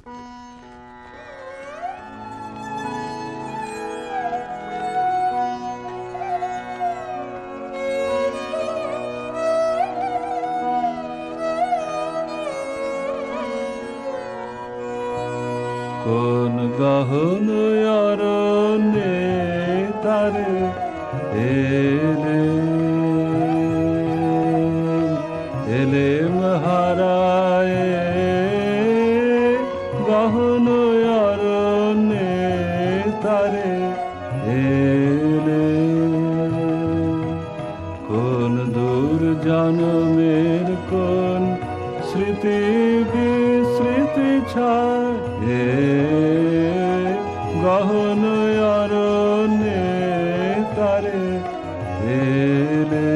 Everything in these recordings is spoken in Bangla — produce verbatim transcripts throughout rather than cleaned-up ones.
কোন গহন অরণ্যে তারে এলে এলে হারায় গহন অরণ্যে তারে এলে কোন দূর জন্মের কোন স্মৃতি বিস্মৃতি ছায়ে গহন অরণ্যে তারে এলে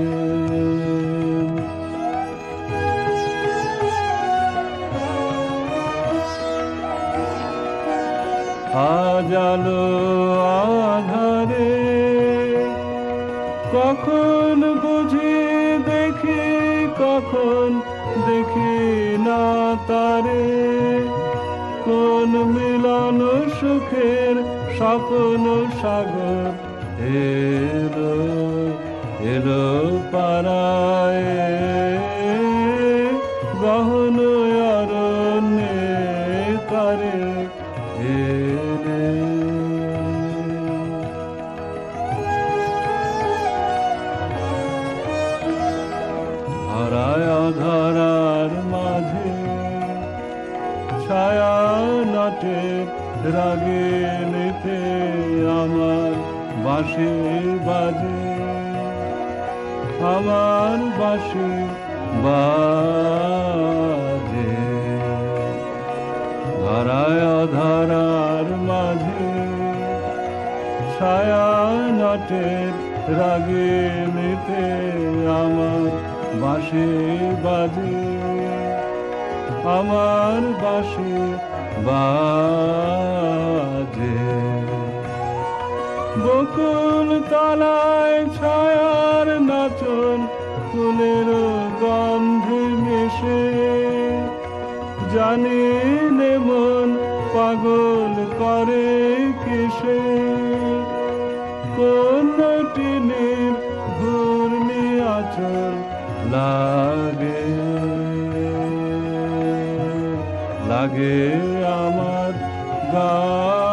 আজালো আধারে কখন বুঝি দেখি কখন দেখি না তারে কোন মিলন সুখের স্বপ্ন সাগর এলো এলো পারায় গহন অরণ্যে তারে এলে ধরায় অধরার মাঝে ছায়া নাটে রাগে নিতে আমার বাঁশি বাজে আমার বাঁশি বাজে ধরায় অধরার মাঝে ছায়া নাটে রাগে নিতে আমার বাঁশি বাজে আমার বাঁশি বাজে বকুল তলায় ছায়ার নাচন ফুলের গন্ধে মিশে জানি নে মন পাগল করে কিসে কোন টিনের ঘূর্ণি আচল লাগে লাগে আমার গা